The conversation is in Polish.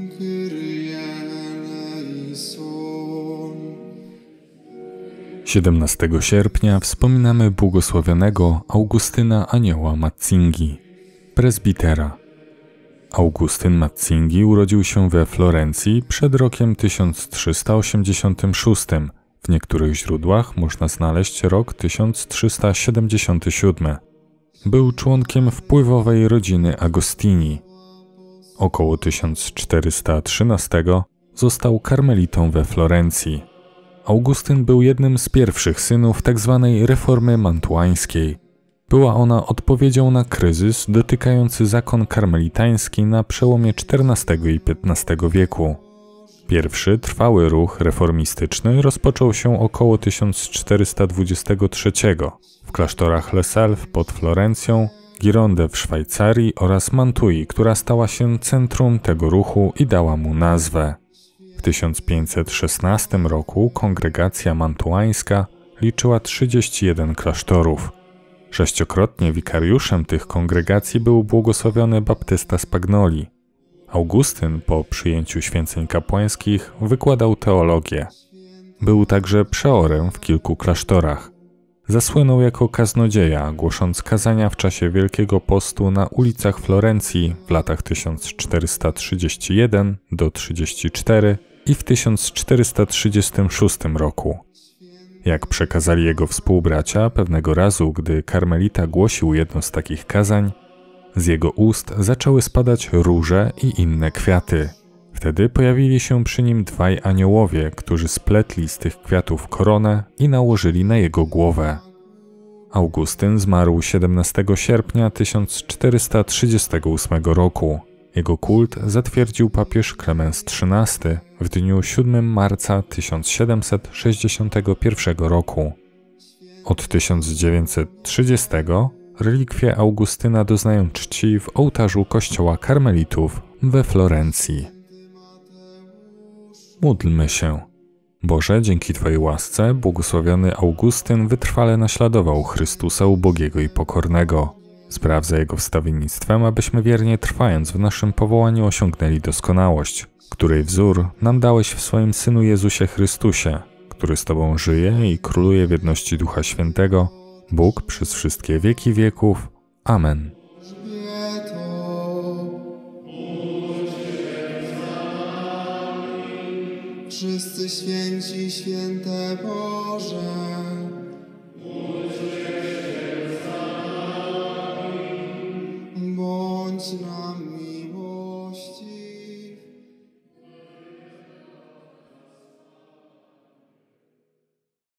17 sierpnia wspominamy błogosławionego Augustyna Anioła Matzingi, prezbitera. Augustyn Matzingi urodził się we Florencji przed rokiem 1386. W niektórych źródłach można znaleźć rok 1377. Był członkiem wpływowej rodziny Agostini. Około 1413 został karmelitą we Florencji. Augustyn był jednym z pierwszych synów tzw. reformy mantuańskiej. Była ona odpowiedzią na kryzys dotykający zakon karmelitański na przełomie XIV i XV wieku. Pierwszy trwały ruch reformistyczny rozpoczął się około 1423 w klasztorach Les Elfes pod Florencją, Gironde w Szwajcarii oraz Mantui, która stała się centrum tego ruchu i dała mu nazwę. W 1516 roku kongregacja mantuańska liczyła 31 klasztorów. Sześciokrotnie wikariuszem tych kongregacji był błogosławiony Baptysta Spagnoli. Augustyn po przyjęciu święceń kapłańskich wykładał teologię. Był także przeorem w kilku klasztorach. Zasłynął jako kaznodzieja, głosząc kazania w czasie Wielkiego Postu na ulicach Florencji w latach 1431 do 34 i w 1436 roku. Jak przekazali jego współbracia, pewnego razu, gdy karmelita głosił jedno z takich kazań, z jego ust zaczęły spadać róże i inne kwiaty. Wtedy pojawili się przy nim dwaj aniołowie, którzy spletli z tych kwiatów koronę i nałożyli na jego głowę. Augustyn zmarł 17 sierpnia 1438 roku. Jego kult zatwierdził papież Klemens XIII w dniu 7 marca 1761 roku. Od 1930 relikwie Augustyna doznają czci w ołtarzu kościoła karmelitów we Florencji. Módlmy się. Boże, dzięki Twojej łasce błogosławiony Augustyn wytrwale naśladował Chrystusa ubogiego i pokornego. Spraw za Jego wstawiennictwem, abyśmy wiernie trwając w naszym powołaniu osiągnęli doskonałość, której wzór nam dałeś w swoim Synu Jezusie Chrystusie, który z Tobą żyje i króluje w jedności Ducha Świętego, Bóg przez wszystkie wieki wieków. Amen. Wszyscy święci, święte Boże, bądź na